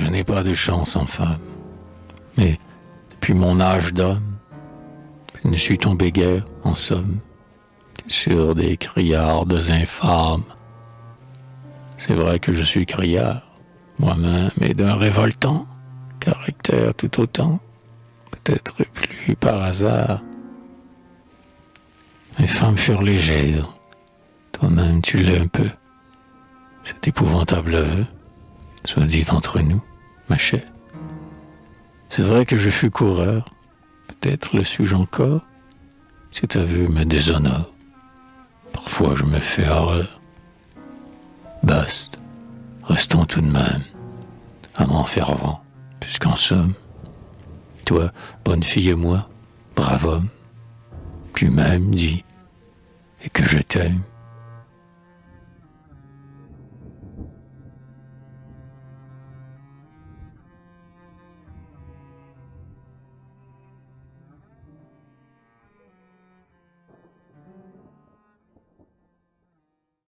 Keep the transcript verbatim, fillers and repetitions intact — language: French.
n'ai pas de chance en femme. Mais depuis mon âge d'homme, je ne suis tombé guère, en somme, que sur des criardes infâmes. C'est vrai que je suis criard, moi-même, et d'un révoltant caractère tout autant, peut-être plus par hasard. Mes femmes furent légères, toi-même tu l'es un peu. Cet épouvantable aveu, soit dit entre nous, ma chère. C'est vrai que je fus coureur, peut-être le suis-je encore. Cet aveu me déshonore. Parfois je me fais horreur. Basta, restons tout de même amants fervents, puisqu'en somme, toi, bonne fille et moi, brave homme, tu m'aimes, dis, et que je t'aime.